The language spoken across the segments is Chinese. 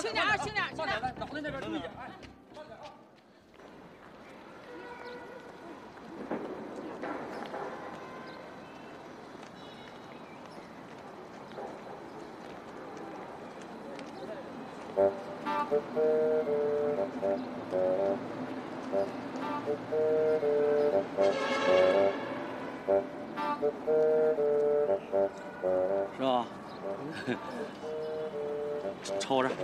轻点啊，轻点，轻点。 脑袋那边注意点。是吧？抽着。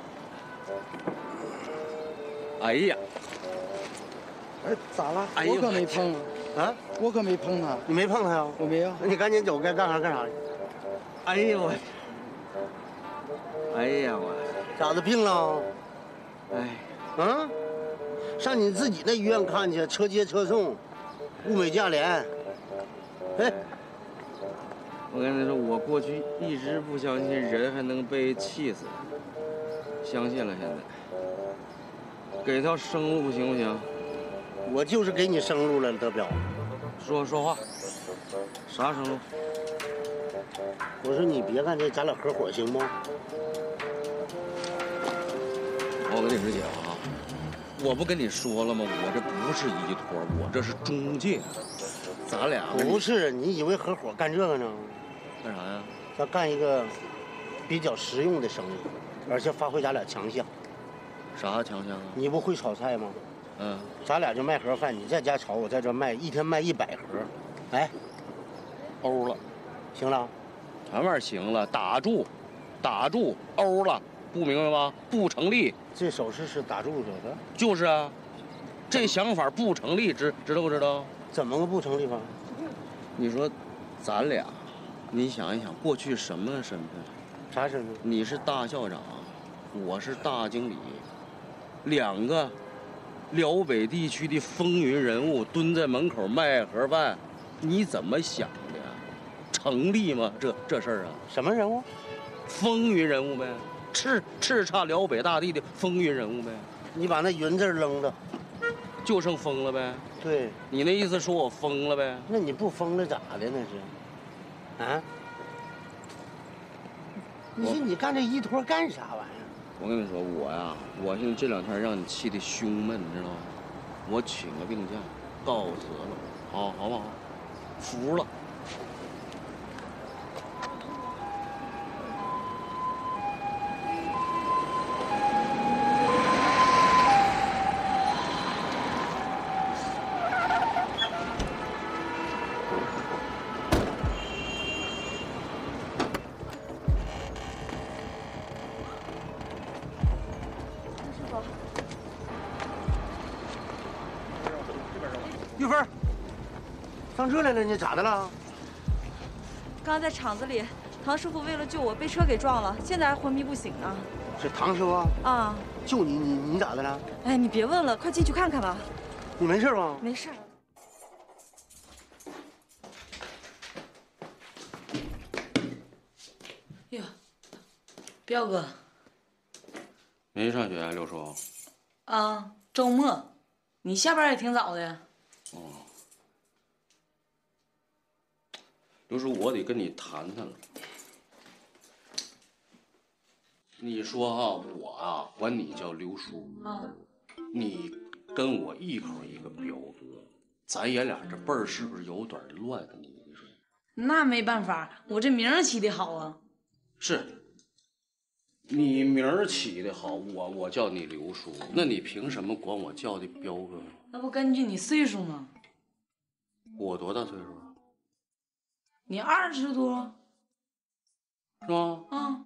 哎呀！ 哎，咋了？ 哎呦我可没碰啊！ 我可没碰他。 你没碰他呀？ 我没有。 那你赶紧走，该干啥干啥去。 哎呦我！哎呀我！ 咋的病了？ 哎， 嗯，上你自己那医院看去，车接车送，物美价廉。哎， 我跟你说，我过去一直不相信人还能被气死，相信了现在。给条生路行不行？ 我就是给你生路了，德彪。 说话，啥生路？ 我说你别干这，咱俩合伙行不？ 我跟你说姐啊，我不跟你说了吗？我这不是依托，我这是中介。咱俩不是，你以为合伙干这个呢？ 干啥呀？ 咱干一个比较实用的生意，而且发挥咱俩强项。 啥强项啊？ 你不会炒菜吗？ 嗯， 咱俩就卖盒饭，你在家炒，我在这卖，一天卖100盒。哎， 欧了， 行了。 啥玩意儿行了？打住，欧了，不明白吗？不成立。 这手势是打住手的。 就是啊，这想法不成立，知道不知道？ 怎么个不成立法？ 你说，咱俩，你想一想，过去什么身份？ 啥身份？ 你是大校长，我是大经理，两个辽北地区的风云人物蹲在门口卖盒饭，你怎么想的？成立吗？这事儿啊？ 什么人物？ 风云人物呗，叱咤辽北大地的风云人物呗。 你把那云字扔了， 就剩疯了呗。 对， 你那意思说我疯了呗？ 那你不疯了咋的那是？啊？你说你干这一托干啥玩意儿？ 我跟你说，我呀，我现在这2天让你气得胸闷，你知道吗？我请个病假，告辞了，好不好？服了。 玉芬，上这来了，你咋的了？ 刚在厂子里，唐师傅为了救我被车给撞了，现在还昏迷不醒呢。 是唐师傅啊？ 救你，你咋的了？ 哎，你别问了，快进去看看吧。 你没事吧？ 没事。 哟，彪哥， 没上学啊，刘叔？ 啊，周末，你下班也挺早的。 哦，刘叔，我得跟你谈谈了。你说哈，我啊管你叫刘叔，你跟我一口一个彪哥，咱爷俩这辈儿是不是有点乱啊？你说？ 那没办法，我这名儿起的好啊。 是，你名儿起的好，我叫你刘叔，那你凭什么管我叫的彪哥？ 那不根据你岁数吗？ 我多大岁数啊？ 你20多， 是吗？ 啊。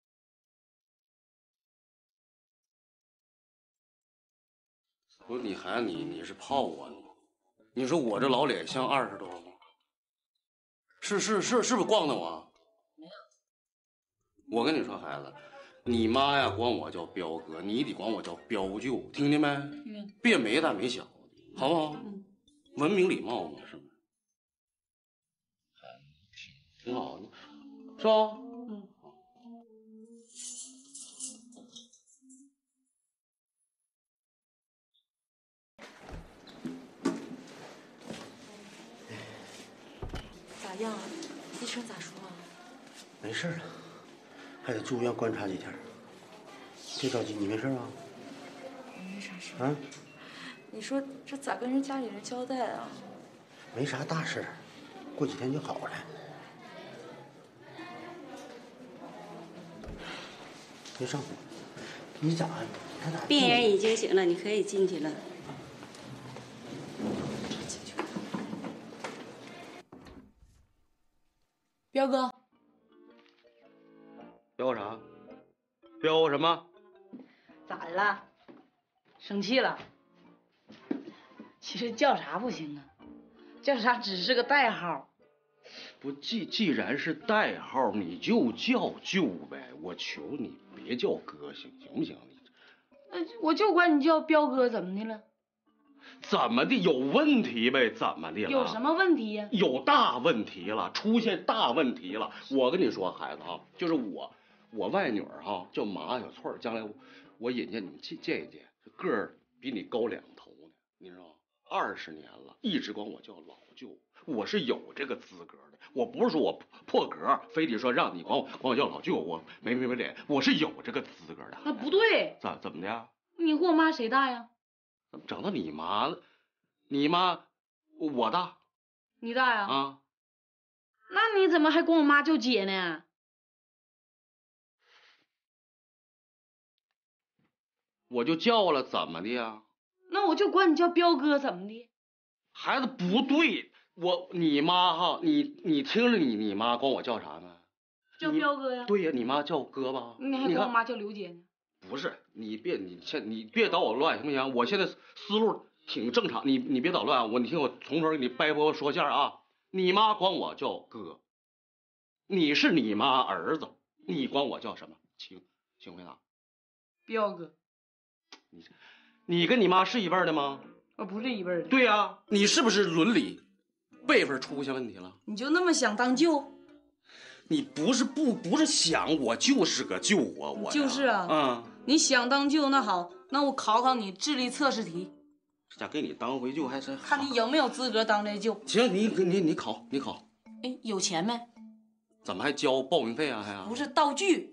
不是你孩子，你是泡我呢？你说我这老脸像20多吗？是不是咣当我？ 没有。 我跟你说，孩子，你妈呀管我叫彪哥，你得管我叫彪舅，听见没？别没大没小的，好不好？文明礼貌嘛，是不是？挺好的，是吧？ 咋样？医生咋说啊？ 没事了，还得住院观察几天。 别着急，你没事吧？ 没啥事。 啊？ 你说这咋跟人家里人交代啊？ 没啥大事，过几天就好了。别上火，你咋？他咋？ 病人已经醒了，你可以进去了。 彪哥， 彪啥？彪什么？ 咋的了？生气了？其实叫啥不行啊，叫啥只是个代号。 不，既然是代号，你就叫舅呗。我求你别叫哥，行不行？ 我就管你叫彪哥，怎么的了？ 怎么的？有问题呗？怎么的了？ 有什么问题呀？ 有大问题了，出现大问题了。我跟你说，孩子啊，就是我外女儿哈，叫马小翠儿，将来我引荐你们见一见，个儿比你高2头呢，你知道吗？20年了，一直管我叫老舅，我是有这个资格的。我不是说我破格，非得说让你管我叫老舅，我没脸，我是有这个资格的。 那不对， 怎么的？ 你和我妈谁大呀？ 怎么整到你妈了？你妈我大， 你大呀？ 啊？ 那你怎么还管我妈叫姐呢？ 我就叫了，怎么的呀？ 那我就管你叫彪哥，怎么的？ 孩子不对，你妈哈，你听着你妈管我叫啥呢？ 叫彪哥呀。 对呀，你妈叫哥吧？ 你还管我妈叫刘姐呢？ 不是，你别捣我乱行不行？我现在思路挺正常，你别捣乱，你听我从头给你掰拨说线啊。你妈管我叫哥，你是你妈儿子，你管我叫什么？请回答。 彪哥。 你跟你妈是一辈的吗？ 我不是一辈的。 对呀，你是不是伦理辈分出现问题了？ 你就那么想当舅？ 你不是想，我就是个舅啊，我就是啊。你想当舅那好，那我考考你智力测试题。 这家给你当回舅还是看你有没有资格当这舅。 行，你考。 哎，有钱没？ 怎么还交报名费啊？还不是道具。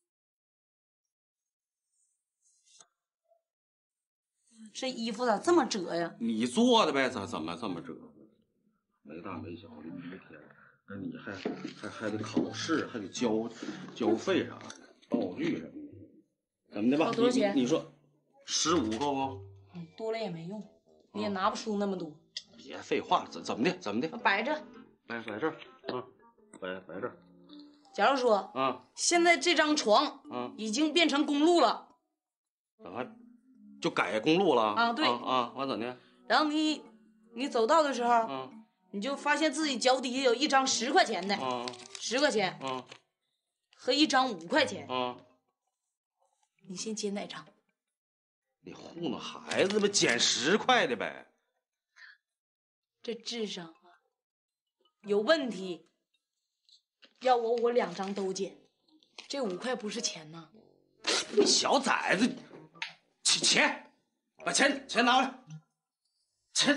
这衣服咋这么褶呀？ 你做的呗，怎么这么褶？没大没小的一天，那你还得考试，还得交费啥的，道具什么的，怎么的吧？ 多少钱？ 你说15够不？ 多了也没用，你也拿不出那么多。 别废话，怎么的？ 摆着， 摆这儿啊，摆这儿。 假如说啊， 现在这张床已经变成公路了， 怎么就改公路了？ 啊，对啊，完怎的？ 然后你走道的时候，你就发现自己脚底下有一张10块钱的，10块钱，和一张5块钱，你先捡哪张？ 你糊弄孩子呗，捡10块的呗。 这智商啊有问题，要我2张都捡，这5块不是钱呐。 你小崽子，钱，把钱拿过来，钱，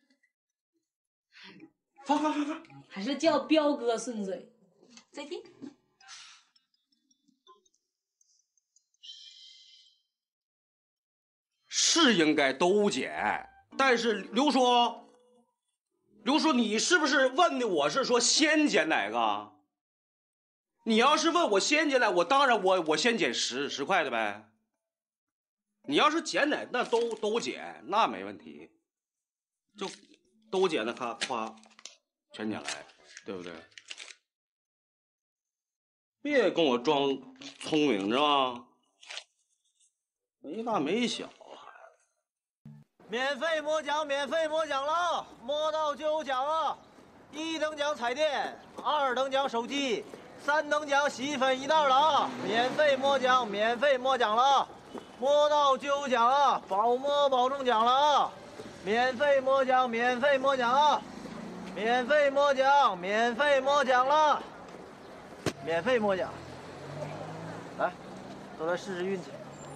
放， 还是叫彪哥顺嘴。再听。 是应该都捡，但是刘叔，你是不是问的我是说先捡哪个？你要是问我先捡哪，我当然我先捡10块的呗。你要是捡哪，那都捡，那没问题，就都捡的，夸全捡来，对不对？别跟我装聪明，知道吗？没大没小。 免费摸奖了，摸到就有奖啊！1等奖彩电，2等奖手机，3等奖洗衣粉1袋了啊！免费摸奖了，摸到就有奖啊！保摸保中奖了啊！免费摸奖啊！免费摸奖了，免费摸奖，来，都来试试运气。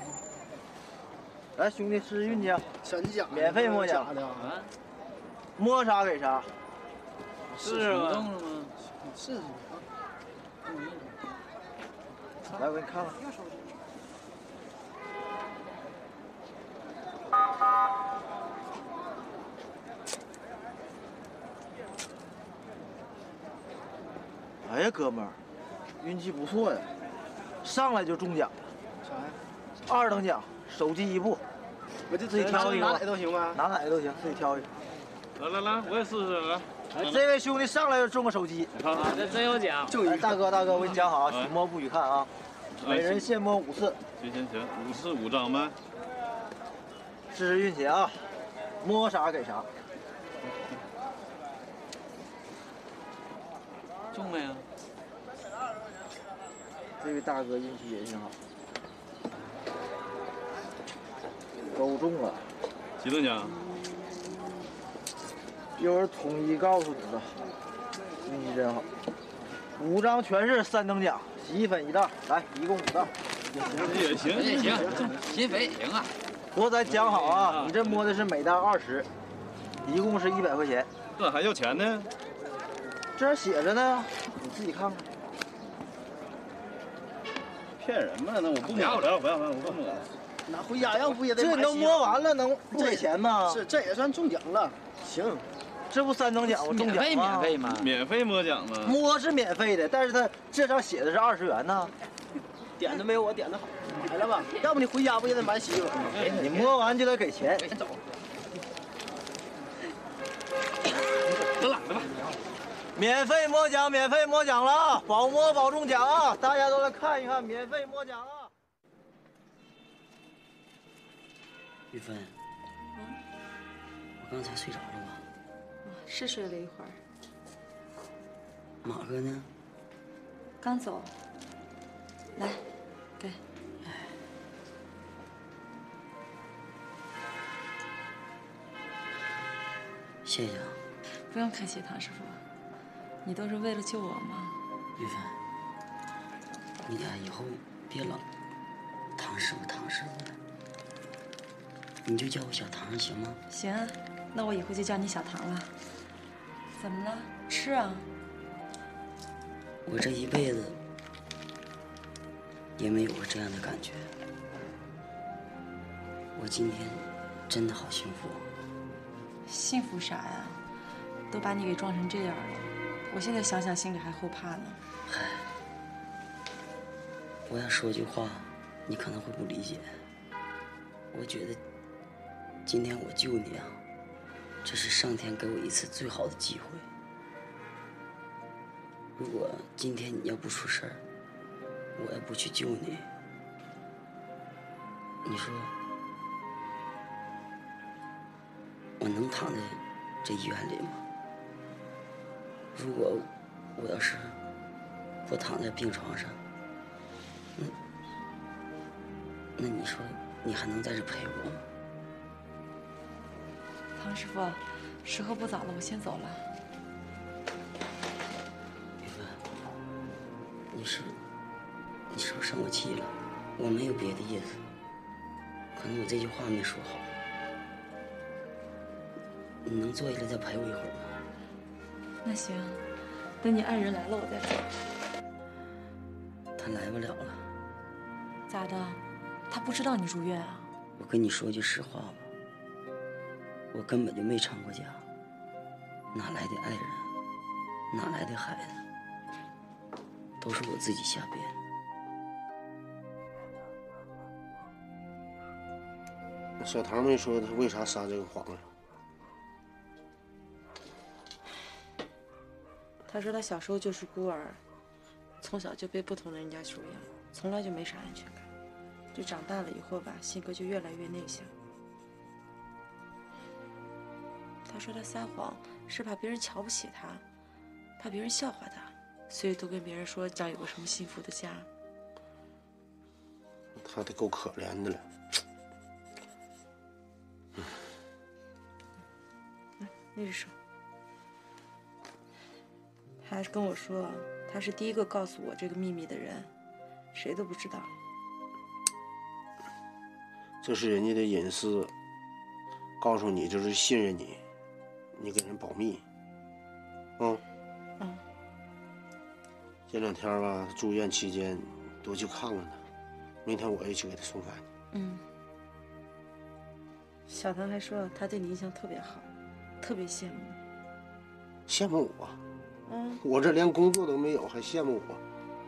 来，兄弟，试试运气啊！ 真假？ 免费摸奖的啊？ 摸啥给啥？ 是吗？动了吗？试试啊！ 来，我给你看看。 哎呀，哥们儿，运气不错呀，上来就中奖了。 啥呀 ？2等奖，手机1部。 我就自己挑一个， 拿哪个都行吗？ 拿哪个都行，自己挑一个。 来，我也试试来。 这位兄弟上来就中个手机， 啊，这真有奖！ 就大哥，我给你讲好啊，许摸不许看啊，每人限摸5次。 行，5次5张呗。 试试运气啊，摸啥给啥。 中没有？ 这位大哥运气也挺好，都中了。 几等奖？ 一会儿统一告诉你吧。运气真好，5张全是3等奖，洗衣粉1袋，来，一共5袋。 也行， 洗衣粉也行啊。 不过咱讲好啊，你这摸的是每袋20，一共是100块钱。 这还要钱呢？ 这写着呢，你自己看看。 骗人吗？那我不摸了，不要，我不摸了。 拿回家要不也得这都摸完了，能不给钱吗？ 是，这也算中奖了。 行，这不3等奖吗？中奖免费吗？ 免费摸奖吗？ 摸是免费的，但是他这上写的是20元呢。 点的没我点的好，买了吧？要不你回家不也得买洗衣粉吗？ 你摸完就得给钱。 先走。 得了吧。 免费摸奖，免费摸奖了啊！保摸保中奖啊！大家都来看一看，免费摸奖啊！ 玉芬，我刚才睡着了吧？ 是睡了一会儿， 马哥呢？ 刚走。来，给。 谢谢啊， 不用客气，唐师傅，你都是为了救我嘛。 玉芬，你俩以后别老唐师傅的，你就叫我小唐行吗？ 行啊，那我以后就叫你小唐了。怎么了？吃啊？ 我这一辈子也没有过这样的感觉，我今天真的好幸福。 幸福啥呀？都把你给撞成这样了，我现在想想心里还后怕呢。 嗨，我要说句话，你可能会不理解。我觉得今天我救你啊，这是上天给我一次最好的机会。如果今天你要不出事儿，我要不去救你，你说我能躺在这医院里吗？如果我要是不躺在病床上，那你说你还能在这陪我吗？ 唐师傅，时候不早了，我先走了。 玉芬，你是不是生我气了？我没有别的意思，可能我这句话没说好。你能坐下来再陪我一会儿吗？ 那行，等你爱人来了我再走。 他来不了了。 咋的？他不知道你住院啊？ 我跟你说句实话吧，我根本就没成过家，哪来的爱人，哪来的孩子，都是我自己瞎编。 小唐没说他为啥撒这个谎啊？ 他说他小时候就是孤儿，从小就被不同的人家收养，从来就没啥安全感。就长大了以后吧，性格就越来越内向。他说他撒谎是怕别人瞧不起他，怕别人笑话他，所以都跟别人说将有个什么幸福的家。 他得够可怜的了。 那是手。他还跟我说，他是第一个告诉我这个秘密的人，谁都不知道。 这是人家的隐私，告诉你就是信任你，你给人保密。这2天吧，住院期间多去看看他，明天我也去给他送饭去。 小唐还说他对你印象特别好，特别羡慕你。 羡慕我？ 嗯， 我这连工作都没有，还羡慕我？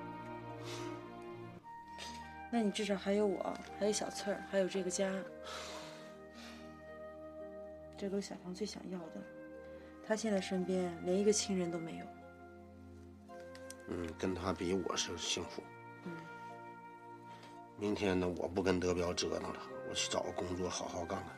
那你至少还有我，还有小翠儿，还有这个家，这都是小唐最想要的。他现在身边连一个亲人都没有。 跟他比，我是幸福。 嗯。 明天呢，我不跟德彪折腾了，我去找个工作好好干干。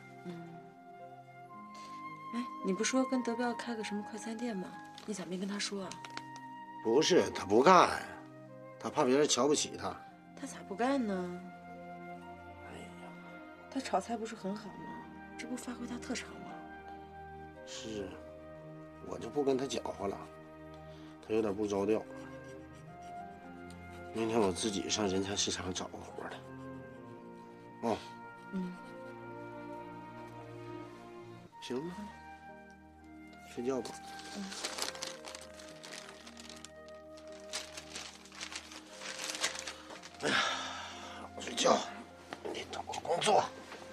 哎，你不说跟德彪开个什么快餐店吗？你咋没跟他说啊？ 不是，他不干，他怕别人瞧不起他。 他咋不干呢？ 哎呀， 他炒菜不是很好吗？这不发挥他特长吗？ 是，我就不跟他搅和了，他有点不着调。明天我自己上人才市场找个活的。哦。行吧，睡觉吧。哎呀，我睡觉，你得找个工作。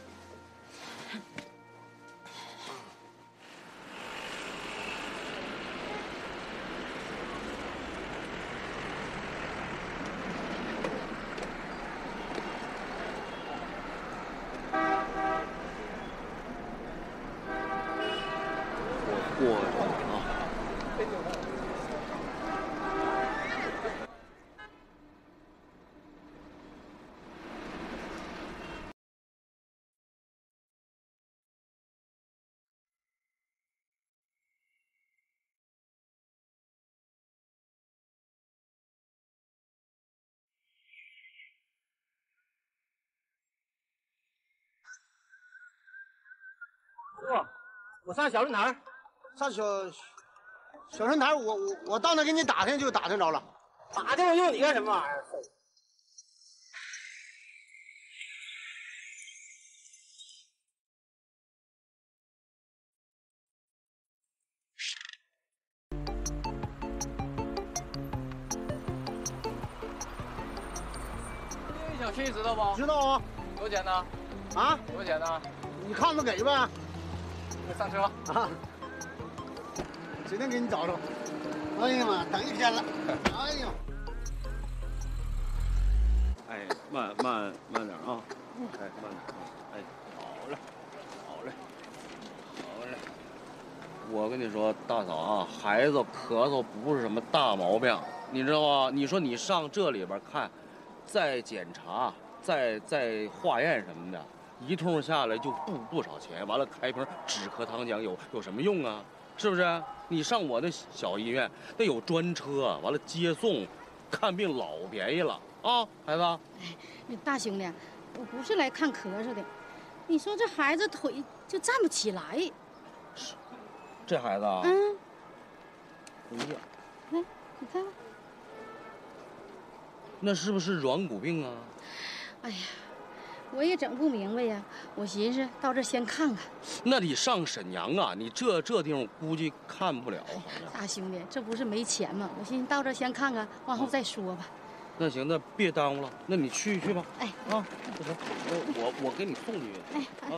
过着啊。 我上小论坛，上小论坛，我到那给你打听就打听着了。 打听用你干什么玩意儿？ 小区你知道不？ 知道啊。 多少钱呢？ 啊？ 多少钱呢？ 你看着给呗。 上车啊！指定给你找着。哎呀妈，等一天了。哎呀！ 哎，慢点啊！哎，慢点啊！哎，好嘞，好嘞，好嘞。我跟你说，大嫂啊，孩子咳嗽不是什么大毛病，你知道吗？你说你上这里边看，再检查，再化验什么的。一通下来就不少钱，完了开瓶止咳糖浆有什么用啊？是不是？你上我那小医院，那有专车，完了接送，看病老便宜了啊，孩子。 哎，大兄弟，我不是来看咳嗽的，你说这孩子腿就站不起来。 是，这孩子啊。哎呀， 来，你看看， 那是不是软骨病啊？ 哎呀。我也整不明白呀，我寻思到这先看看。 那得上沈阳啊，你这地方估计看不了。 大兄弟，这不是没钱吗？我寻思到这先看看，往后再说吧。 那行，那别耽误了，那你去吧。 哎， 啊，不行，我给你送去。 哎， 啊。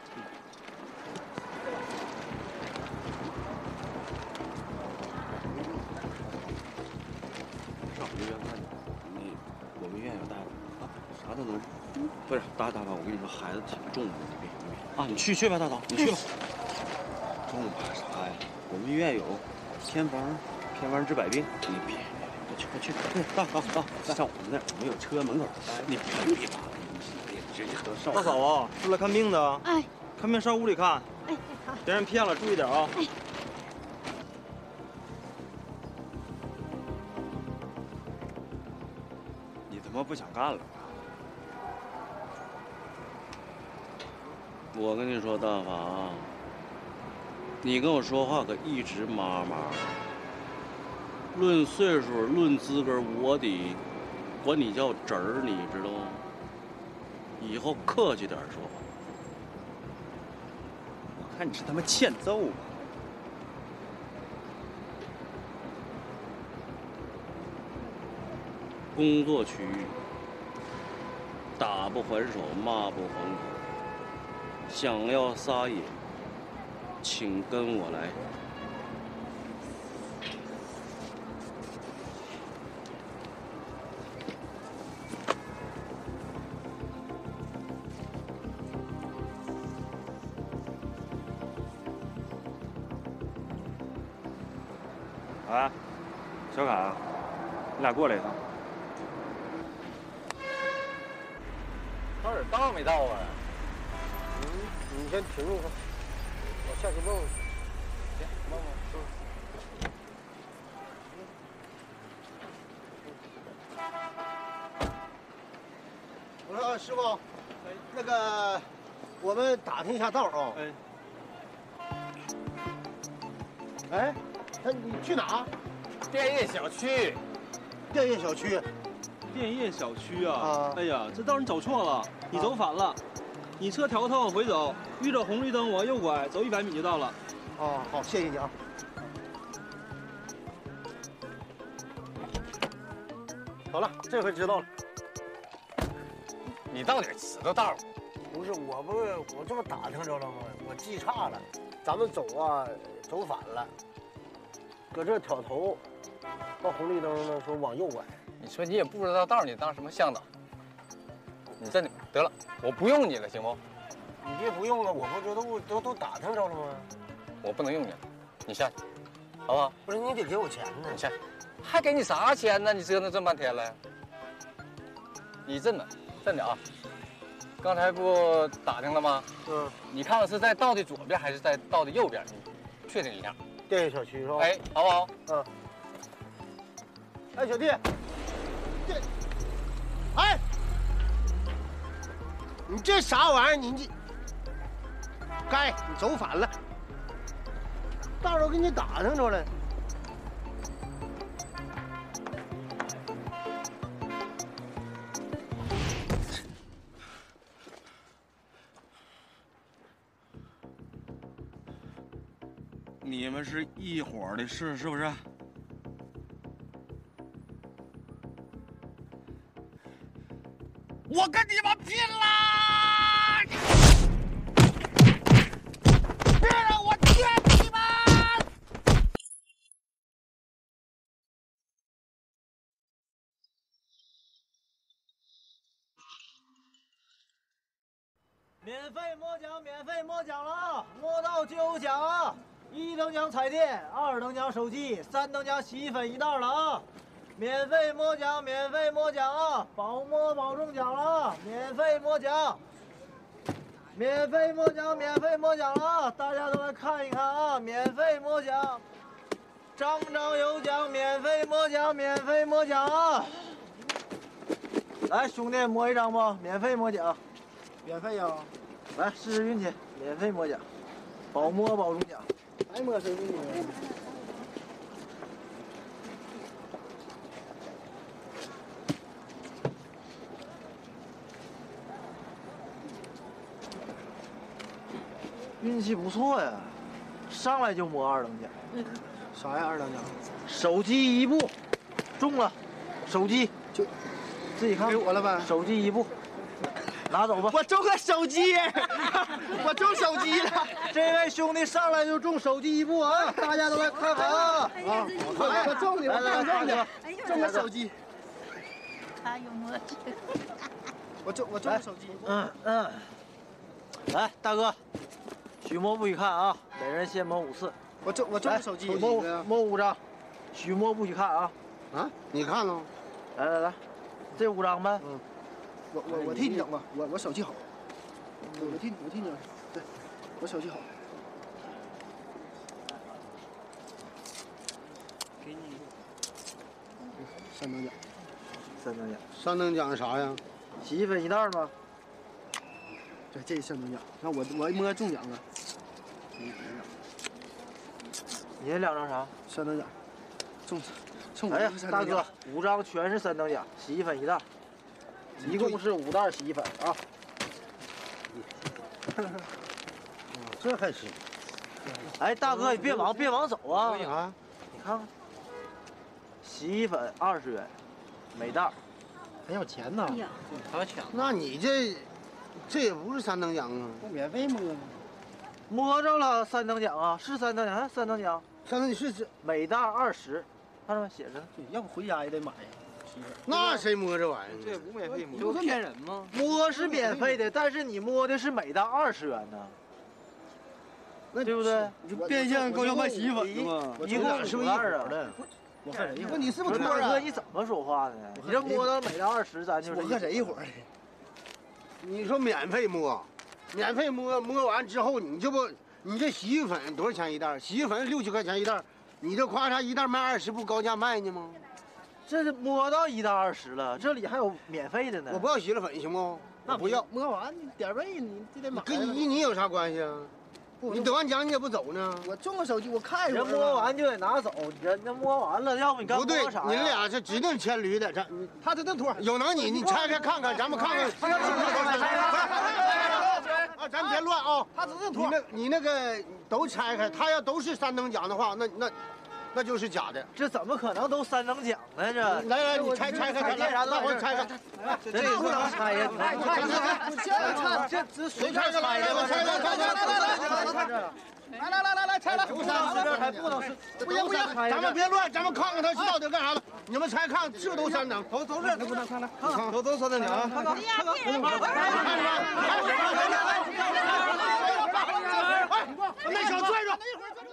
上我们医院看去，我们医院有大夫啊，啥都能。不是，大夫，我跟你说，孩子挺重的，你别啊，你去吧，大嫂，你去吧。重怕啥呀？我们医院有偏方治百病。你别，快去！到，上我们那儿，我们有车门口。你别吧，直接都上。 大嫂啊，出来看病的。 哎， 看病上屋里看。 哎，好。 别人骗了，注意点啊。 哎。 你他妈不想干了吧？ 我跟你说，大法，你跟我说话可一直妈妈。论岁数，论资格，我得管你叫侄儿，你知道吗？以后客气点说话。 我看你是他妈欠揍吧？ 工作区域，打不还手，骂不还口。 想要撒野，请跟我来。 哎，小凯，你俩过来一趟。 哪儿到没到啊？ 你先停一会儿，我下去问问。 行，问问。 我说师傅，那个我们打听一下道啊。哎，你去哪？ 电业小区。 电业小区。 电业小区啊！哎呀，这道你走错了，你走反了。你车调个头往回走，遇着红绿灯往右拐，走100米就到了。 哦，好，谢谢你啊。好了，这回知道了。 你到底知道道？ 不是，我这不打听着了吗？我记差了，咱们走啊，走反了，搁这挑头，到红绿灯的时候往右拐。 你说你也不知道道，你当什么向导？你真的得了，我不用你了，行不？ 你别不用了，我不都打听着了吗？ 我不能用你了，你下去，好不好？ 不是，你得给我钱呢。 你下去，还给你啥钱呢？你折腾这么半天了。你真的啊！刚才不打听了吗？ 嗯。 你看看是在道的左边还是在道的右边？你确定一下。 电业小区是吧？ 哎，好不好？ 嗯。哎，小弟，哎，你这啥玩意儿？你你走反了，到时候给你打听着了。 你们是一伙的事是不是？我跟你们拼啦！别让我见你们！ 免费摸奖，免费摸奖了啊！摸到就有奖啊！1等奖彩电，2等奖手机，3等奖洗衣粉1袋了啊！免费摸奖，免费摸奖啊！保摸保中奖了啊！免费摸奖，免费摸奖，免费摸奖了啊！大家都来看一看啊！免费摸奖，张张有奖，免费摸奖，免费摸奖啊！来，兄弟摸一张不？免费摸奖，免费呀！来试试运气，免费摸奖，保摸保中奖，爱摸谁给你。运气不错呀，上来就摸2等奖。啥呀？2等奖？手机1部，中了。手机就自己看。给我了呗。手机1部，拿走吧。我中个手机，我中手机了。这位兄弟上来就中手机1部啊！大家都来看看啊！啊，我中你，我中你，中个手机。 他有默契。 我中个手机。来，大哥。许摸不许看啊！每人先摸5次。我中手机，摸5张，许摸不许看啊！ 啊，你看了？ 来，这5张呗。 嗯， 我替你整吧，我手气好。我替你整，对，我手气好。 给你 3等奖。 3等奖。 3等奖是啥呀？ 洗衣粉1袋吗？ 对，这3等奖。那我摸中奖了。 你那2张啥 ？3等奖。中哎呀，大哥，5张全是3等奖，洗衣粉1袋，一共是5袋洗衣粉啊。 这还行。 哎，大哥，你别往走啊！ 啊， 你看看，洗衣粉20元，每袋。 还要钱呢？ 还要抢？ 那你这这也不是3等奖啊， 不免费摸吗？ 摸着了3等奖啊，是3等奖，3等奖 3等奖是每袋20，看着没写着呢。 要不回家也得买呀。 那谁摸这玩意儿？ 这也不免费摸， 这不骗人吗？ 摸是免费的，但是你摸的是每袋20元呢， 那对不对？ 你就变相高要卖洗衣粉了吗？ 一共是不是 5袋啊？ 我和谁一伙不，你是不是大托啊？ 哥，你怎么说话呢？你这摸到每袋20，咱就是我和谁一伙的？ 你说免费摸，免费摸完之后，你这洗衣粉多少钱一袋？洗衣粉6、7块钱一袋，你这咔嚓一袋卖20，不高价卖呢吗？ 这是摸到1袋20了，这里还有免费的呢。 我不要洗衣粉行不？那不要。 摸完你点位你就得买。 跟你有啥关系啊？你得完奖你也不走呢？ 我中个手机，我看一会儿。 人摸完就得拿走，人家摸完了，要不你干不对， 啥？ 你俩是指定牵驴的， 他指定托。 有能你拆开看看，咱们看看。啊，咱别乱啊！ 他指定托。 你那个都拆开，他要都是3等奖的话，那就是假的。 这怎么可能都3等奖呢？这来，你拆开，大伙拆开。 这不能拆呀！这谁拆的？来，拆了！不3还不能是， 不行，咱们别乱，咱们看看他到底干啥了。你们拆看，是不是都3等？ 都是，不能看了，都3等奖啊！看看， 那小拽着。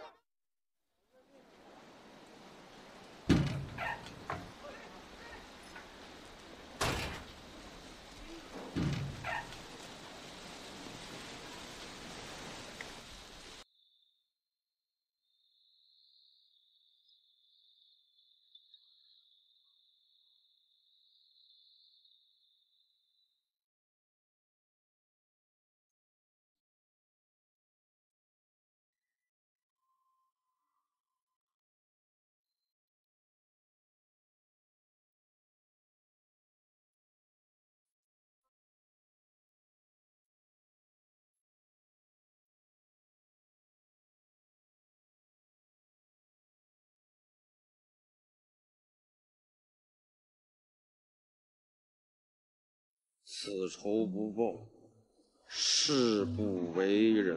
此仇不报，誓不为人。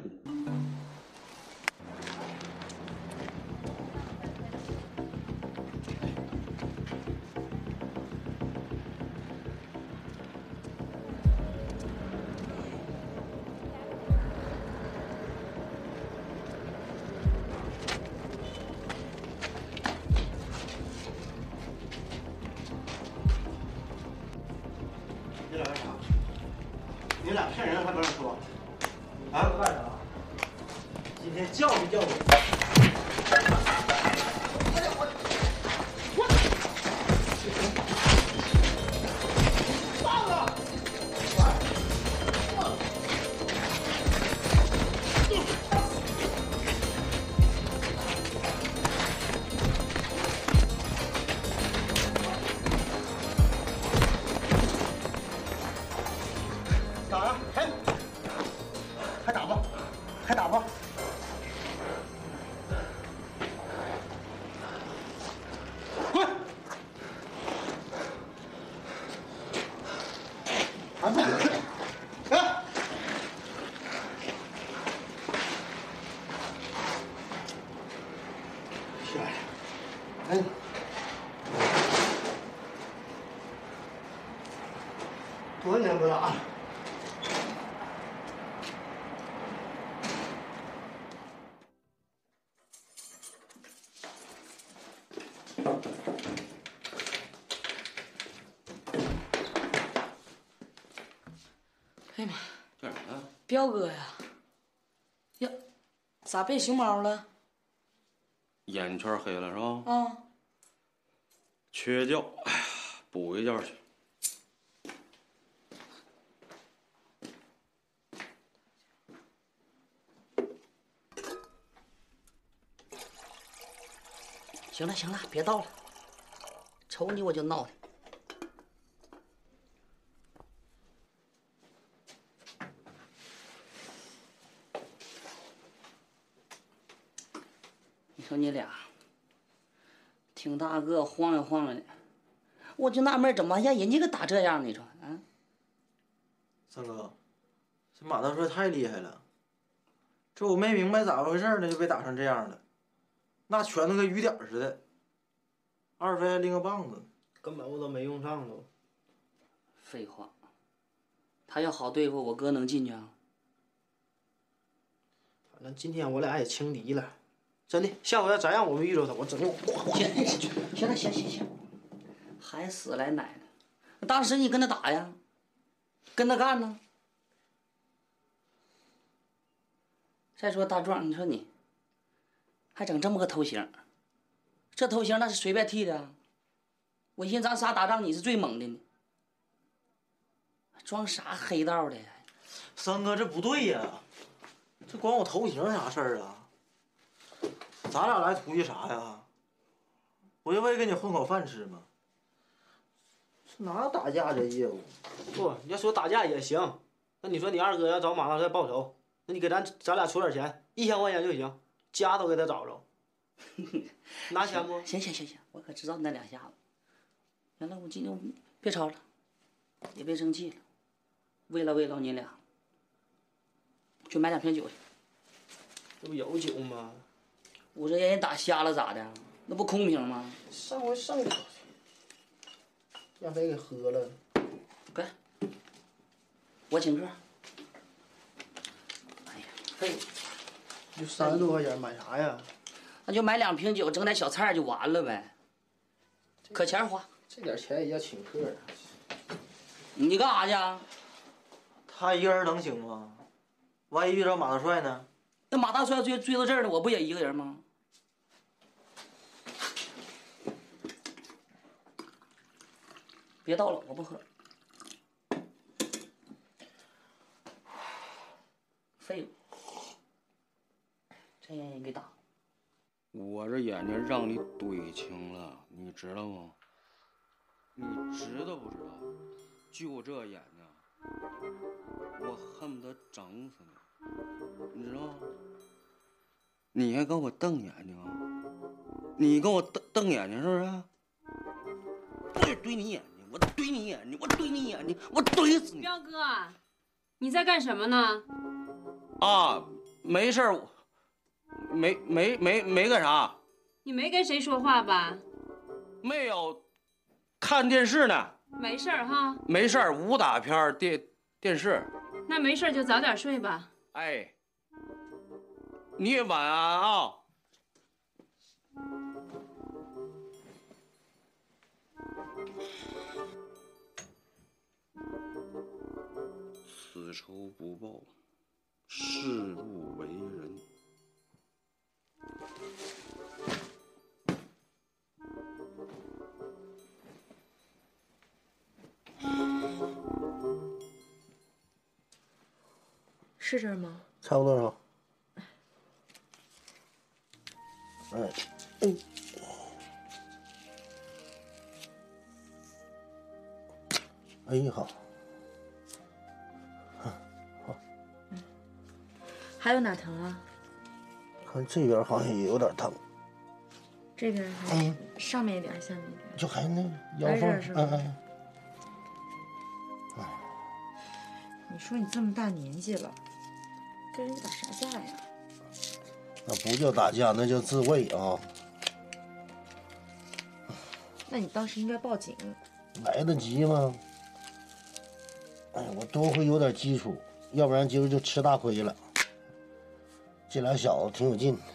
你俩干啥？你俩骗人还不让说？啊？ 干啥？今天教育教育。 打呀！还打吧，还打吧。滚！还不滚？哎！起来！哎！多年不打了。 哎呀妈！ 干啥呀？ 彪哥呀，呀，咋变熊猫了？ 眼圈黑了是吧？ 啊， 缺觉，哎呀，补一觉去。 行了行了，别闹了，瞅你我就闹腾。你说你俩听大哥晃悠晃悠的，我就纳闷怎么让人家给打这样呢？你说啊？ 三哥， 这马大帅太厉害了，这我没明白咋回事呢，就被打成这样了。那拳头跟雨点似的，二飞还拎个棒子， 根本我都没用上都。 废话，他要好对付，我哥能进去啊？ 反正今天我俩也轻敌了，真的。下回要再让我们遇着他，我整的行，还死来奶奶！当时你跟他打呀，跟他干呢。再说大壮，你说你还整这么个头型，这头型那是随便剃的。我寻思咱仨打仗你是最猛的呢，装啥黑道的呀？ 三哥，这不对呀，这管我头型啥事儿啊？咱俩来图一啥呀？不就为给你混口饭吃吗？这哪有打架这业务？ 不，你要说打架也行。那你说你二哥要找马大帅报仇，那你给咱俩出点钱，1000块钱就行，家都给他找着。拿钱不？ 行，我可知道那两下子。行了，我今天别吵了，也别生气了，慰劳你俩，去买2瓶酒去。 这不有酒吗？ 我这让人打瞎了咋的？那不空瓶吗？ 上回剩的，让谁给喝了？ 该，我请客。哎呀，废物！ 就30多块钱买啥呀？ 那就买2瓶酒，整点小菜就完了呗。可钱花。 这点钱也要请客啊？ 你干啥去啊？ 他一个人能行吗？万一遇着马大帅呢？ 那马大帅追到这儿了，我不也一个人吗？别倒了，我不喝。废物，这让人给打。 我这眼睛让你怼青了，你知道吗？你知道不知道？就这眼睛，我恨不得整死你，你知道吗？你还跟我瞪眼睛啊？你跟我瞪眼睛是不是？我也怼你眼睛，我怼你眼睛，我怼你眼睛，我怼死你！ 彪哥，你在干什么呢？ 啊，没事儿，没干啥。 你没跟谁说话吧？ 没有。看电视呢， 没事儿哈。 没事儿，武打片电视。 那没事就早点睡吧。 哎，你也晚安啊。此仇不报，誓不为人。 是这儿吗？ 差不多少？哎呀好，好。 还有哪疼啊？ 看这边好像也有点疼。 这边还是上面一点，下面一点？ 就还是那腰缝是吧？你说你这么大年纪了，跟人家打啥架呀？ 那不叫打架，那叫自卫啊！ 那你当时应该报警。 来得及吗？哎呀，我多亏有点基础，要不然今儿就吃大亏了。这俩小子挺有劲。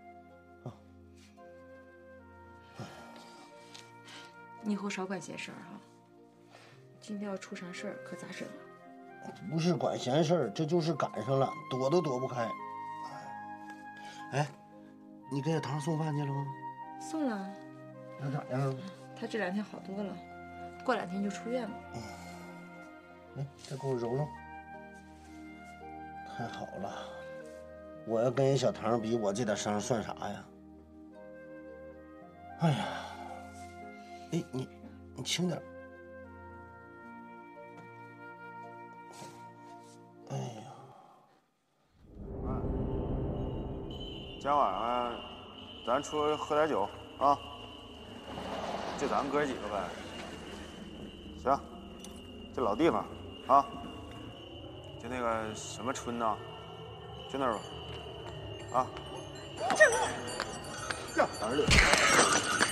你以后少管闲事儿哈。今天要出啥事儿可咋整啊？ 不是管闲事儿，这就是赶上了，躲都躲不开。哎，你给小唐送饭去了吗？ 送了。 那咋样？ 他这2天好多了，过2天就出院了。 哎，再给我揉揉。太好了，我要跟人小唐比，我这点伤算啥呀？哎呀，哎，你轻点。哎呀， 今晚上咱出去喝点酒啊，就咱们哥几个呗。行，这老地方啊， 就那个什么村呐，就那儿吧。啊。这哪儿的？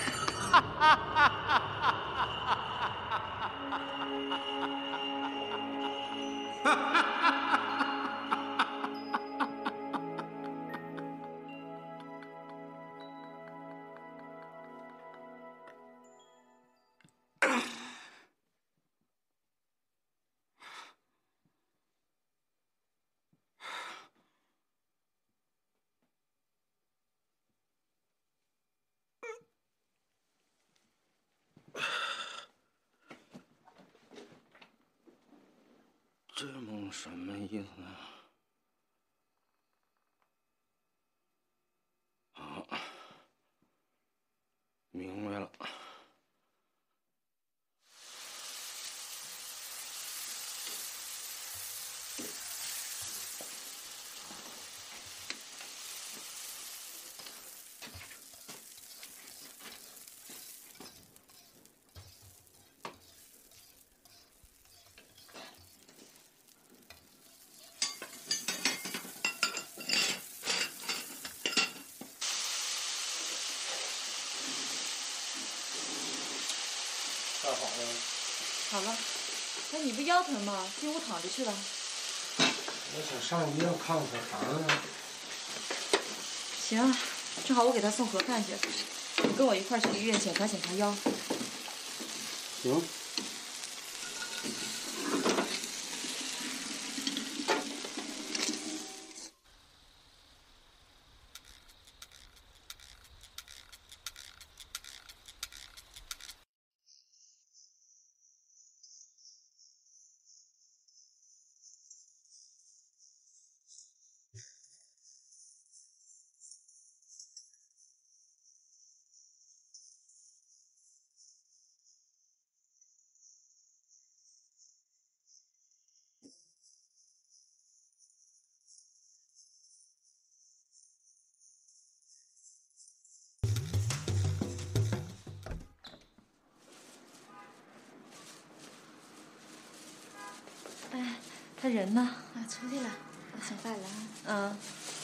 这梦什么意思呢？啊，明白了。 干好了。 好了，那你不腰疼吗？进屋躺着去了。 我想上医院看看小肠呢。 行，正好我给他送盒饭去，你跟我一块儿去医院检查检查腰。 行。 哎，他人呢？ 啊，出去了，我送饭了啊。 嗯。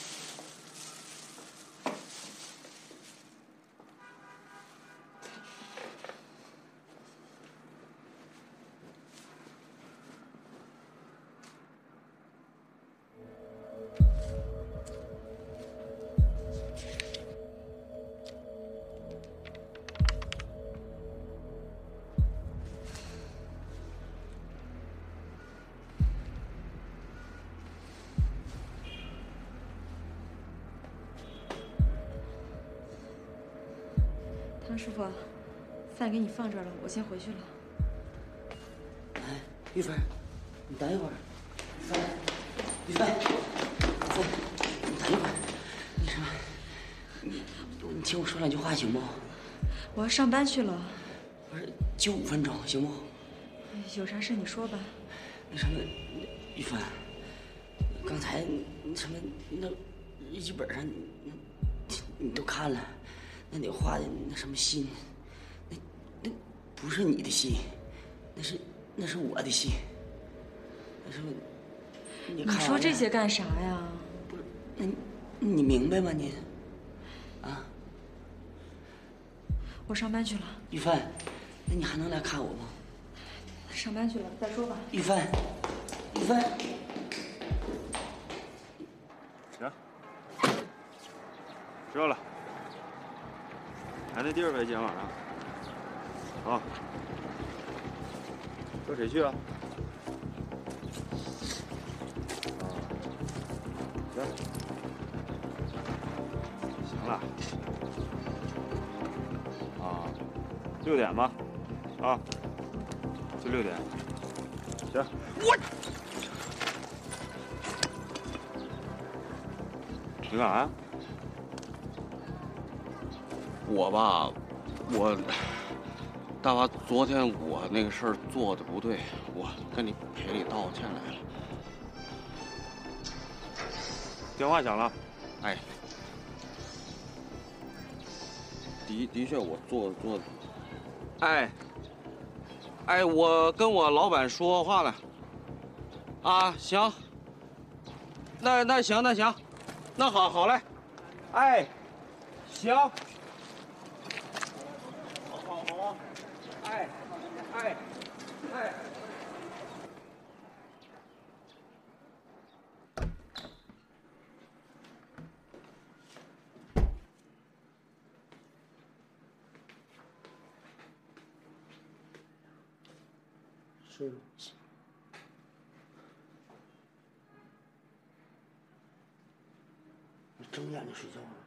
唐师傅，饭给你放这儿了，我先回去了。 哎，玉芬，你等一会儿。玉芬，你等一会儿。那什么，你听我说两句话行不？ 我要上班去了。 不是，就5分钟行不？ 有啥事你说吧。 那什么，玉芬，刚才那什么那日记本上你都看了。那你画的那什么信，那不是你的信，那是我的信。那什么，你说这些干啥呀？ 不是，那你明白吗你？啊？ 我上班去了。 玉芬，那你还能来看我吗？ 上班去了，再说吧。 玉芬，玉芬。 行，知道了。还那地儿呗，今天晚上。啊，和谁去啊？行，行了。啊，6点吧，啊，就6点。行。你干啥呀？ 我吧，大娃，昨天我那个事儿做的不对，我跟你赔礼道歉来了。 电话响了， 哎，的确我做的，哎，我跟我老板说话了，啊，行， 那行，那好嘞。哎，行。好啊。哎。 睡了。你睁眼睛睡觉了？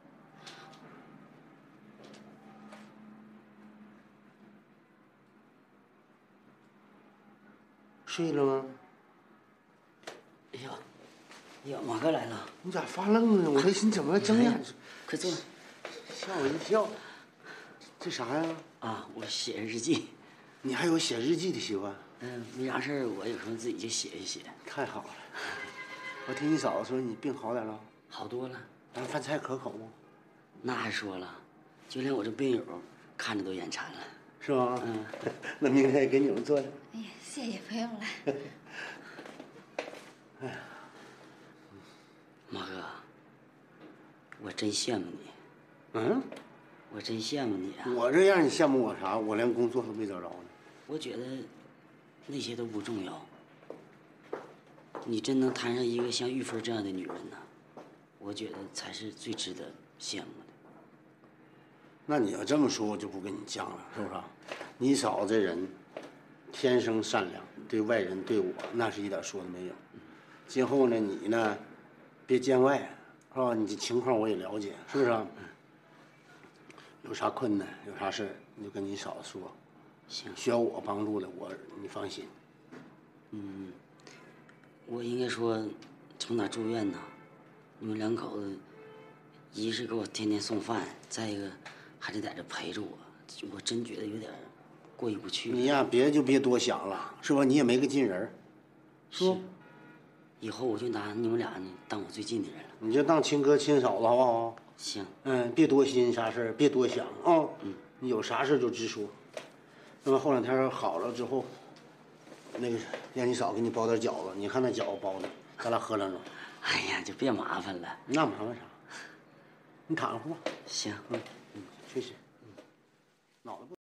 睡了吗？ 哎呀，马哥来了！ 你咋发愣呢？我这寻思怎么睁眼睡？ 快坐。 吓我一跳。这啥呀？ 啊，我写日记。 你还有写日记的习惯？ 没啥事儿，我有时候自己就写一写。 太好了！我听你嫂子说你病好点了。 好多了。 咱饭菜可口吗？ 那还说了，就连我这病友看着都眼馋了。 是吗？那明天给你们做的。 哎呀，谢谢，不用了。 哎呀， 马哥，我真羡慕你。我真羡慕你啊！ 我这样你羡慕我啥？我连工作都没找着呢。 我觉得那些都不重要。你真能摊上一个像玉芬这样的女人呢，我觉得才是最值得羡慕的。 那你要这么说，我就不跟你犟了，是不是？你嫂子这人天生善良，对外人对我那是一点说的没有。今后呢，你呢，别见外，是吧？你这情况我也了解，是不是？有啥困难，有啥事你就跟你嫂子说。 行。 需要我帮助的，你放心。 我应该说，从哪住院呢？你们两口子，一是给我天天送饭，再一个还得在这陪着我，我真觉得有点过意不去。 你呀，别多想了，是吧？你也没个近人， 是。以后我就拿你们俩呢当我最近的人了。 你就当亲哥亲嫂子，好不好？ 行。 别多心啥事儿，别多想啊。你有啥事就直说。那么后两天好了之后，那个让你嫂给你包点饺子，你看那饺子包的，咱俩喝两盅。 哎呀，就别麻烦了。 那麻烦啥？你躺会吧。 行。 休息。脑子不。